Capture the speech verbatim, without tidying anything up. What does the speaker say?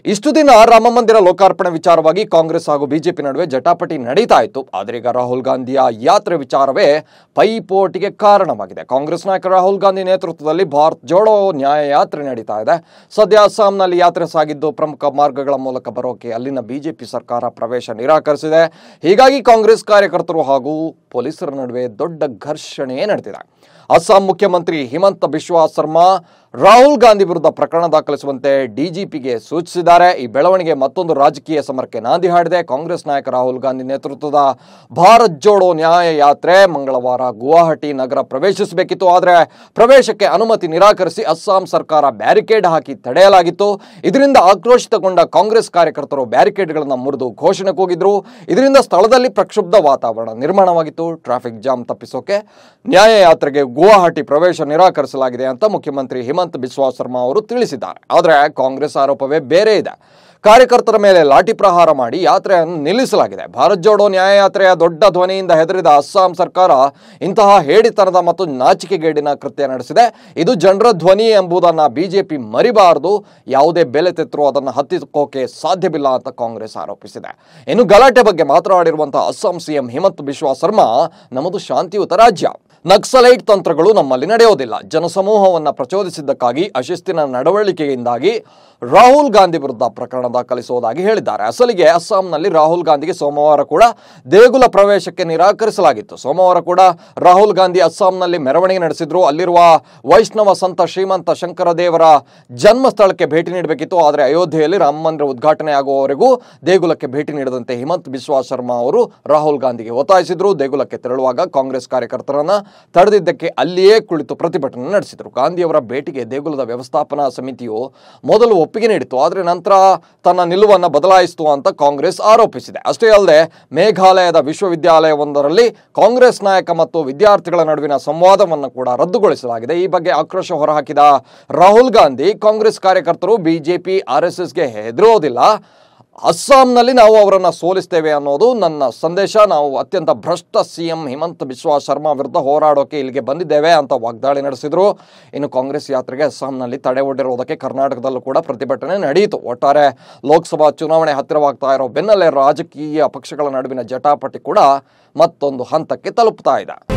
ಇಷ್ಟು ದಿನ ರಾಮ ಮಂದಿರ ಲೋಕಾರ್ಪಣೆ ವಿಚಾರವಾಗಿ ಕಾಂಗ್ರೆಸ್ ಹಾಗೂ ಬಿಜೆಪಿ ನಡುವೆ ಜಟಾಪಟಿ ನಡೀತಾ ಇತ್ತು. ಆದರೆ ಈಗ ರಾಹುಲ್ ಗಾಂಧಿಯ ಯಾತ್ರೆ ವಿಚಾರವೇ ಪೈಪೋಟಿಗೆ ಕಾರಣವಾಗಿದೆ. ಕಾಂಗ್ರೆಸ್ ನಾಯಕ ರಾಹುಲ್ ಗಾಂಧಿ ನೇತೃತ್ವದಲ್ಲಿ ಭಾರತ್ ಜೋಡೋ ನ್ಯಾಯ ಯಾತ್ರೆ ನಡೀತಾ ಇದೆ. ಸದ್ಯ ಅಸ್ಸಾಂನಲ್ಲಿ ಯಾತ್ರೆ ಸಾಗಿದ್ದು ಪ್ರಮುಖ ಮಾರ್ಗಗಳ ಮೂಲಕ ಬರೋಕೆ ಅಲ್ಲಿನ ಬಿಜೆಪಿ ಸರ್ಕಾರ ಪ್ರವೇಶ ನಿರಾಕರಿಸಿದೆ. ಹೀಗಾಗಿ ಕಾಂಗ್ರೆಸ್ ಕಾರ್ಯಕರ್ತರು ಹಾಗೂ ಪೊಲೀಸರ ನಡುವೆ ದೊಡ್ಡ ಘರ್ಷಣೆ ನಡೆದಿದೆ. ಅಸ್ಸಾಂ ಮುಖ್ಯಮಂತ್ರಿ ಹಿಮಂತ ಬಿಸ್ವಾ ಸರ್ಮಾ ರಾಹುಲ್ ಗಾಂಧಿ ವಿರುದ್ಧ ಪ್ರಕರಣ ದಾಖಲಿಸುವಂತೆ ಡಿಜಿಪಿಗೆ ಸೂಚಿಸಿದ್ದಾರೆ. ಈ ಬೆಳವಣಿಗೆ ಮತ್ತೊಂದು ರಾಜಕೀಯ ಸಮರಕ್ಕೆ ನಾಂದಿ ಹಾಡಿದೆ. ಕಾಂಗ್ರೆಸ್ ನಾಯಕ ರಾಹುಲ್ ಗಾಂಧಿ ನೇತೃತ್ವದ ಭಾರತ್ ಜೋಡೋ ನ್ಯಾಯ ಯಾತ್ರೆ ಮಂಗಳವಾರ ಗುವಾಹಟಿ ನಗರ ಪ್ರವೇಶಿಸಬೇಕಿತ್ತು. ಆದರೆ ಪ್ರವೇಶಕ್ಕೆ ಅನುಮತಿ ನಿರಾಕರಿಸಿ ಅಸ್ಸಾಂ ಸರ್ಕಾರ ಬ್ಯಾರಿಕೇಡ್ ಹಾಕಿ ತಡೆಯಲಾಗಿತ್ತು. ಇದರಿಂದ ಆಕ್ರೋಶಿತಗೊಂಡ ಕಾಂಗ್ರೆಸ್ ಕಾರ್ಯಕರ್ತರು ಬ್ಯಾರಿಕೇಡ್ಗಳನ್ನು ಮುರಿದು ಘೋಷಣೆ ಕೂಗಿದ್ರು. ಇದರಿಂದ ಸ್ಥಳದಲ್ಲಿ ಪ್ರಕ್ಷುಬ್ಧ ವಾತಾವರಣ ನಿರ್ಮಾಣವಾಗಿತ್ತು. ಟ್ರಾಫಿಕ್ ಜಾಮ್ ತಪ್ಪಿಸೋಕೆ ನ್ಯಾಯ ಯಾತ್ರೆಗೆ ಗುವಾಹಟಿ ಪ್ರವೇಶ ನಿರಾಕರಿಸಲಾಗಿದೆ ಅಂತ ಮುಖ್ಯಮಂತ್ರಿ ಹಿಮಂತ ಬಿಸ್ವಾ ಸರ್ಮಾ ಅವರು ತಿಳಿಸಿದ್ದಾರೆ. ಆದರೆ ಕಾಂಗ್ರೆಸ್ ಆರೋಪವೇ ಬೇರೆ ಇದೆ. ಕಾರ್ಯಕರ್ತರ ಮೇಲೆ ಲಾಠಿ ಪ್ರಹಾರ ಮಾಡಿ ಯಾತ್ರೆಯನ್ನು ನಿಲ್ಲಿಸಲಾಗಿದೆ. ಭಾರತ್ ಜೋಡೋ ನ್ಯಾಯಯಾತ್ರೆಯ ದೊಡ್ಡ ಧ್ವನಿಯಿಂದ ಹೆದರಿದ ಅಸ್ಸಾಂ ಸರ್ಕಾರ ಇಂತಹ ಹೇಡಿತನದ ಮತ್ತು ನಾಚಿಕೆಗೇಡಿನ ಕೃತ್ಯ ನಡೆಸಿದೆ. ಇದು ಜನರ ಧ್ವನಿ ಎಂಬುದನ್ನು ಬಿಜೆಪಿ ಮರಿಬಾರದು. ಯಾವುದೇ ಬೆಲೆ ತೆತ್ತರೂ ಅದನ್ನು ಹತ್ತಿಕ್ಕೋಕೆ ಸಾಧ್ಯವಿಲ್ಲ ಅಂತ ಕಾಂಗ್ರೆಸ್ ಆರೋಪಿಸಿದೆ. ಇನ್ನು ಗಲಾಟೆ ಬಗ್ಗೆ ಮಾತನಾಡಿರುವಂತಹ ಅಸ್ಸಾಂ ಸಿಎಂ ಹಿಮಂತ ಬಿಸ್ವಾ ಸರ್ಮಾ, ನಮ್ಮದು ಶಾಂತಿಯುತ ರಾಜ್ಯ, ನಕ್ಸಲೈಟ್ ತಂತ್ರಗಳು ನಮ್ಮಲ್ಲಿ ನಡೆಯೋದಿಲ್ಲ. ಜನಸಮೂಹವನ್ನು ಪ್ರಚೋದಿಸಿದ್ದಕ್ಕಾಗಿ ಅಶಿಸ್ತಿನ ನಡವಳಿಕೆಯಿಂದಾಗಿ ರಾಹುಲ್ ಗಾಂಧಿ ವಿರುದ್ಧ ಪ್ರಕರಣ ದಾಖಲಿಸುವುದಾಗಿ ಹೇಳಿದ್ದಾರೆ. ಅಸಲಿಗೆ ಅಸ್ಸಾಂನಲ್ಲಿ ರಾಹುಲ್ ಗಾಂಧಿಗೆ ಸೋಮವಾರ ಕೂಡ ದೇಗುಲ ಪ್ರವೇಶಕ್ಕೆ ನಿರಾಕರಿಸಲಾಗಿತ್ತು. ಸೋಮವಾರ ಕೂಡ ರಾಹುಲ್ ಗಾಂಧಿ ಅಸ್ಸಾಂನಲ್ಲಿ ಮೆರವಣಿಗೆ ನಡೆಸಿದ್ರು. ಅಲ್ಲಿರುವ ವೈಷ್ಣವ ಸಂತ ಶ್ರೀಮಂತ ಶಂಕರ ದೇವರ ಜನ್ಮಸ್ಥಳಕ್ಕೆ ಭೇಟಿ ನೀಡಬೇಕಿತ್ತು. ಆದರೆ ಅಯೋಧ್ಯೆಯಲ್ಲಿ ರಾಮ ಮಂದಿರ ಉದ್ಘಾಟನೆ ಆಗುವವರೆಗೂ ದೇಗುಲಕ್ಕೆ ಭೇಟಿ ನೀಡದಂತೆ ಹಿಮಂತ ಬಿಸ್ವಾ ಶರ್ಮಾ ಅವರು ರಾಹುಲ್ ಗಾಂಧಿಗೆ ಒತ್ತಾಯಿಸಿದ್ರು. ದೇಗುಲಕ್ಕೆ ತೆರಳುವಾಗ ಕಾಂಗ್ರೆಸ್ ಕಾರ್ಯಕರ್ತರನ್ನ ತಡೆದಿದ್ದಕ್ಕೆ ಅಲ್ಲಿಯೇ ಕುಳಿತು ಪ್ರತಿಭಟನೆ ನಡೆಸಿದರು. ಗಾಂಧಿಯವರ ಭೇಟಿಗೆ ದೇಗುಲದ ವ್ಯವಸ್ಥಾಪನಾ ಸಮಿತಿಯು ಮೊದಲು ಒಪ್ಪಿಗೆ ನೀಡಿತು. ಆದರೆ ನಂತರ ತನ್ನ ನಿಲುವನ್ನು ಬದಲಾಯಿಸಿತು ಅಂತ ಕಾಂಗ್ರೆಸ್ ಆರೋಪಿಸಿದೆ. ಅಷ್ಟೇ ಅಲ್ಲದೆ ಮೇಘಾಲಯದ ವಿಶ್ವವಿದ್ಯಾಲಯವೊಂದರಲ್ಲಿ ಕಾಂಗ್ರೆಸ್ ನಾಯಕ ಮತ್ತು ವಿದ್ಯಾರ್ಥಿಗಳ ನಡುವಿನ ಸಂವಾದವನ್ನು ಕೂಡ ರದ್ದುಗೊಳಿಸಲಾಗಿದೆ. ಈ ಬಗ್ಗೆ ಆಕ್ರೋಶ ಹೊರಹಾಕಿದ ರಾಹುಲ್ ಗಾಂಧಿ, ಕಾಂಗ್ರೆಸ್ ಕಾರ್ಯಕರ್ತರು ಬಿಜೆಪಿ ಆರ್ ಎಸ್ ಎಸ್ಗೆ ಹೆದರೋದಿಲ್ಲ, ಅಸ್ಸಾಂನಲ್ಲಿ ನಾವು ಅವರನ್ನು ಸೋಲಿಸ್ತೇವೆ ಅನ್ನೋದು ನನ್ನ ಸಂದೇಶ. ನಾವು ಅತ್ಯಂತ ಭ್ರಷ್ಟ ಸಿಎಂ ಹಿಮಂತ ಬಿಸ್ವಾ ಶರ್ಮಾ ವಿರುದ್ಧ ಹೋರಾಡೋಕೆ ಇಲ್ಲಿಗೆ ಬಂದಿದ್ದೇವೆ ಅಂತ ವಾಗ್ದಾಳಿ ನಡೆಸಿದರು. ಇನ್ನು ಕಾಂಗ್ರೆಸ್ ಯಾತ್ರೆಗೆ ಅಸ್ಸಾಂನಲ್ಲಿ ತಡೆ ಒಡ್ಡಿರುವುದಕ್ಕೆ ಕರ್ನಾಟಕದಲ್ಲೂ ಕೂಡ ಪ್ರತಿಭಟನೆ ನಡೆಯಿತು. ಒಟ್ಟಾರೆ ಲೋಕಸಭಾ ಚುನಾವಣೆ ಹತ್ತಿರವಾಗ್ತಾ ಇರೋ ಬೆನ್ನಲ್ಲೇ ರಾಜಕೀಯ ಪಕ್ಷಗಳ ನಡುವಿನ ಜಟಾಪಟಿ ಕೂಡ ಮತ್ತೊಂದು ಹಂತಕ್ಕೆ ತಲುಪ್ತಾ ಇದೆ.